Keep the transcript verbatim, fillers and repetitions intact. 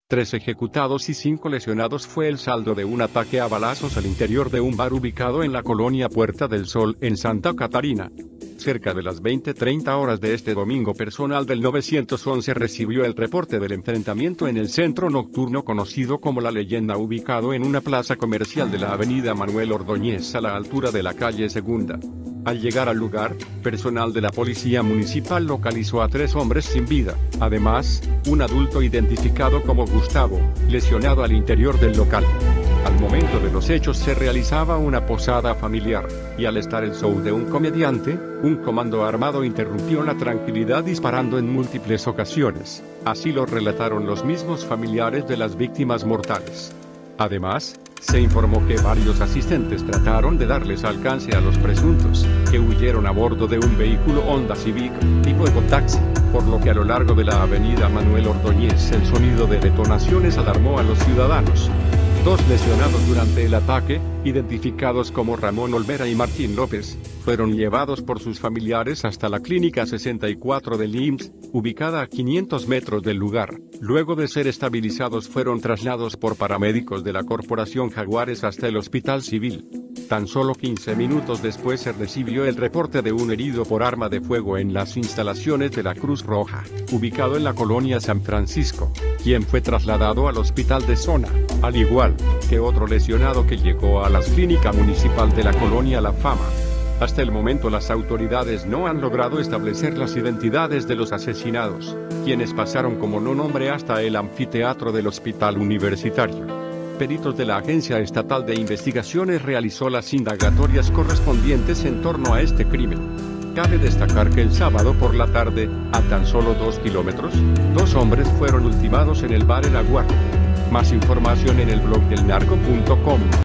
Tres ejecutados y cinco lesionados fue el saldo de un ataque a balazos al interior de un bar ubicado en la colonia Puerta del Sol, en Santa Catarina. Cerca de las veinte treinta horas de este domingo, personal del nueve once recibió el reporte del enfrentamiento en el centro nocturno conocido como La Leyenda, ubicado en una plaza comercial de la avenida Manuel Ordóñez a la altura de la calle Segunda. Al llegar al lugar, personal de la policía municipal localizó a tres hombres sin vida. Además, un adulto identificado como Gustavo, lesionado al interior del local. Al momento de los hechos se realizaba una posada familiar, y al estar el show de un comediante, un comando armado interrumpió la tranquilidad disparando en múltiples ocasiones. Así lo relataron los mismos familiares de las víctimas mortales. Además, se informó que varios asistentes trataron de darles alcance a los presuntos, que huyeron a bordo de un vehículo Honda Civic, tipo ecotaxi, por lo que a lo largo de la avenida Manuel Ordóñez el sonido de detonaciones alarmó a los ciudadanos. Dos lesionados durante el ataque, identificados como Ramón Olvera y Martín López, fueron llevados por sus familiares hasta la Clínica sesenta y cuatro del I M S S, ubicada a quinientos metros del lugar. Luego de ser estabilizados fueron trasladados por paramédicos de la Corporación Jaguares hasta el Hospital Civil. Tan solo quince minutos después se recibió el reporte de un herido por arma de fuego en las instalaciones de la Cruz Roja, ubicado en la colonia San Francisco, quien fue trasladado al hospital de zona, al igual que otro lesionado que llegó a la clínica municipal de la colonia La Fama. Hasta el momento las autoridades no han logrado establecer las identidades de los asesinados, quienes pasaron como no nombre hasta el anfiteatro del hospital universitario. Peritos de la Agencia Estatal de Investigaciones realizó las indagatorias correspondientes en torno a este crimen. Cabe destacar que el sábado por la tarde, a tan solo dos kilómetros, dos hombres fueron ultimados en el bar El Aguaje. Más información en el blog del narco punto com.